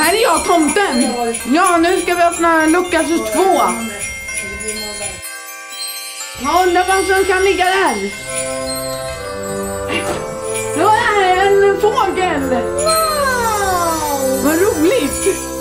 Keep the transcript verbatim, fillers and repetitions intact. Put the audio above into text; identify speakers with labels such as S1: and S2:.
S1: Här är jag, tomten. Ja, nu ska vi öppna Lukas hus två. Jag undrar vad som kan ligga där. Det är en fågel. Wow! Vad roligt.